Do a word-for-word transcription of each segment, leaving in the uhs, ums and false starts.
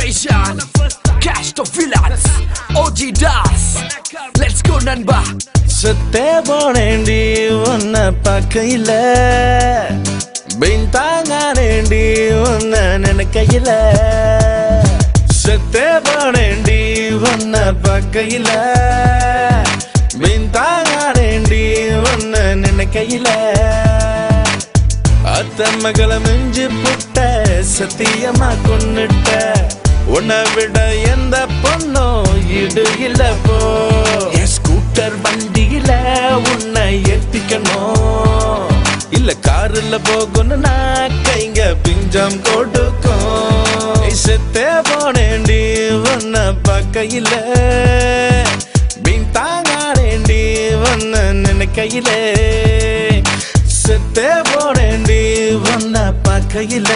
collaboration. Cash the villains. O G Das. Let's go Nanba. seththe ponendi unna pakkaila bintanganendi unna nenakkaila seththe ponendi unna pakkaila bintanganendi unna nenakkaila athamagala minji putta sathiyama konnutta unna vida endha ponno idu illa po scooter வண்டியில உன்னை ஏத்திக்கணும் இல்ல கார்ல போகணும் நான் கைங்க பிஞ்சம் கொடுக்கும் செத்தே போனேண்டி உன்னை பக்கையில பின்தாங்கானேண்டி உன்னை நினைக்கையில செத்தே போனேண்டி உன்னை பக்கையில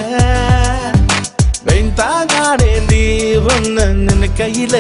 பின்தாங்கானேண்டி உன்னை நினைக்கையில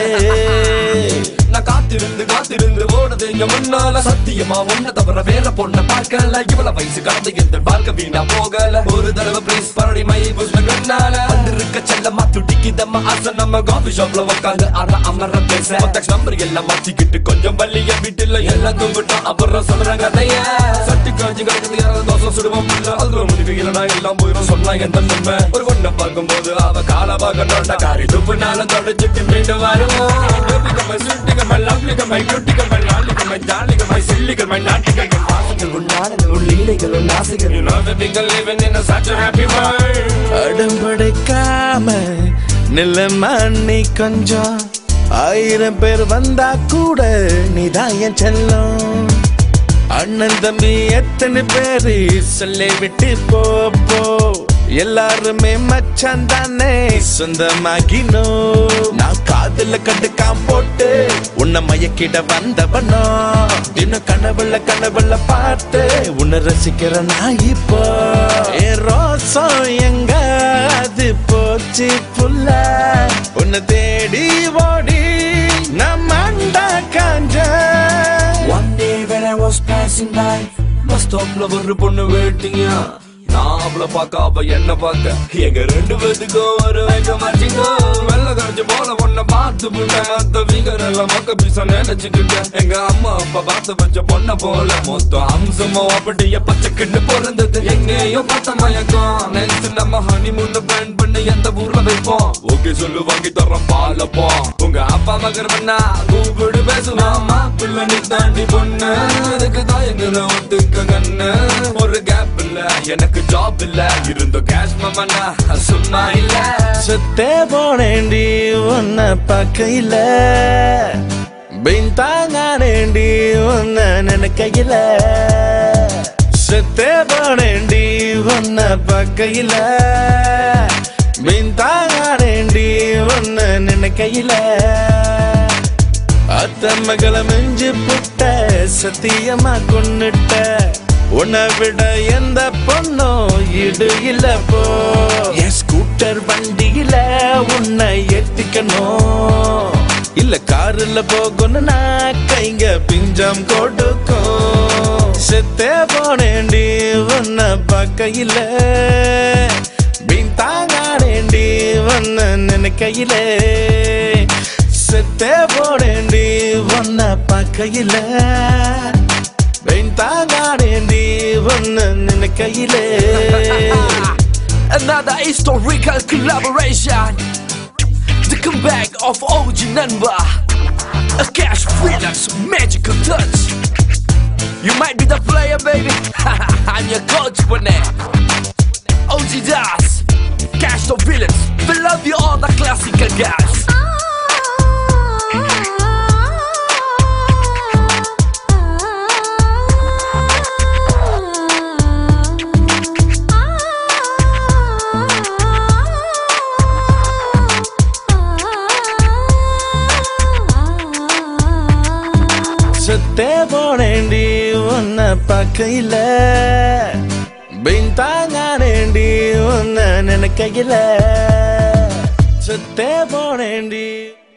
நான் காத்திருந்து காத்திருந்து ஓடுது எங்க முன்னால சத்தியமா ஒன்ன தவிர வேற பொண்ண பார்க்கல இவ்வளவு வயசு கடந்து எந்த வாழ்க்கை வீணா போகல ஒரு தடவை பிளீஸ் பரடி மை புஷ்னால வந்திருக்க செல்ல மாத்துட்டிக்கு தம்ம ஆசை நம்ம காஃபி ஷாப்ல உட்காந்து அற அமர பேச கான்டாக்ட் நம்பர் எல்லாம் மாத்திக்கிட்டு கொஞ்சம் வள்ளிய வீட்டுல எல்லாம் தூங்கிட்டோம் அப்புறம் சொல்ற கதைய சட்டி காஞ்சி கிடக்குது யாராவது தோசை சுடுவோம் அதுல முடிவு இல்லைனா எல்லாம் போயிடும் சொன்னா எந்த நன்மை ஒரு பொண்ணை பார்க்கும் போது அவ கால பார்க்கணும்டா காரி துப்புனாலும் தொடச்சுட்டு மீண்டும் வருவோம் My lovely girl, my beauty girl, my lolly girl, my darling girl, my silly girl, my naughty girl, my fashion girl, நாடகம் girl, லீலைகள் girl, நாசிகள் you know that we can live in a such a happy world. அடம்படைக்காம நிலமண்ணி கொஞ்சம் ஆயிரம் பேர் வந்தா கூட நீதான் என் செல்லம் அண்ணன் தம்பி எத்தனை பேரு சொல்லை விட்டு போ போ எல்லாருமே மச்சான் தானே சொந்தமாகினோ நான் காதுல கண்டுக்காம போட்டு உன்னை மயக்கிட வந்தவனோ இன்னும் கனவுல கனவுல பார்த்து உன்னை ரசிக்கிற நான் இப்போ என் ரோசம் எங்க அது போச்சு புல்ல உன்னை தேடி ஓடி நான் மண்டா காஞ்ச. One day when I was passing by bus stopல ஒரு பொண்ணு வெயிட்டிங்க நான் அவளை பார்க்க அவ என்ன பார்க்க எங்க ரெண்டு பேத்துக்கும் ஒரு வைக்க மாட்டீங்க வெள்ள கரைச்சு போல பொண்ணை பார்த்து புள்ள மத்த வீகர் எல்லாம் மொக்க பீச நினைச்சுக்கிட்டேன் எங்க அம்மா அப்பா பார்த்து வச்ச பொண்ணை போல மொத்தம் அம்சமோ அப்படியே பச்சைக்கிட்டு பிறந்தது எங்கேயோ பார்த்த மயக்கம் நெக்ஸ்ட் நம்ம ஹனி முன்ன பிளான் பண்ணி எந்த ஊர்ல வைப்போம் ஓகே சொல்லு வாங்கி தரோம் பாலப்போம் உங்க அப்பா மகர் பண்ணா கூப்பிடு பேசுவாமா பிள்ளை நீ தாண்டி பொண்ணு அதுக்கு தான் எங்களை ஒத்துக்க கண்ணு ஒரு கேப் இல்ல எனக்கு ஜாப் இல்ல இருந்த கேஷ் மமனா சும்மா இல்ல செத்தே போனேண்டி உன்னை பக்கையில பின்தாங்கானேண்டி உன்னை நினைக்கையில செத்தே போனேண்டி உன்னை பக்கையில பின்தாங்கானேண்டி உன்னை நினைக்கையில அத்தமகளை மிஞ்சி புட்ட சத்தியமா கொன்னுட்ட உன்னை விட எந்த பொண்ணோ இடு இல்ல போ என் ஸ்கூட்டர் வண்டியில உன்னை ஏத்திக்கணும் இல்ல கார்ல போகணும் நான் கைங்க பிஞ்சம் கொடுக்கும் செத்தே போனேண்டி உன்னை பக்கையில பின்தாங்கானேண்டி உன்னை நினைக்கையில செத்தே போனேண்டி உன்னை பக்கையில Another historical collaboration. The comeback of O G Nanba. A cash villain's magical touch. You might be the player, baby. I'm your coach, Bonet. O G Das. Cash the villains. We love you all the classical guys. செத்தே போனேண்டி உன்னை பக்கையில பின்தாங்கானேண்டி உன்னை நினைக்கையில செத்தே போனேண்டி.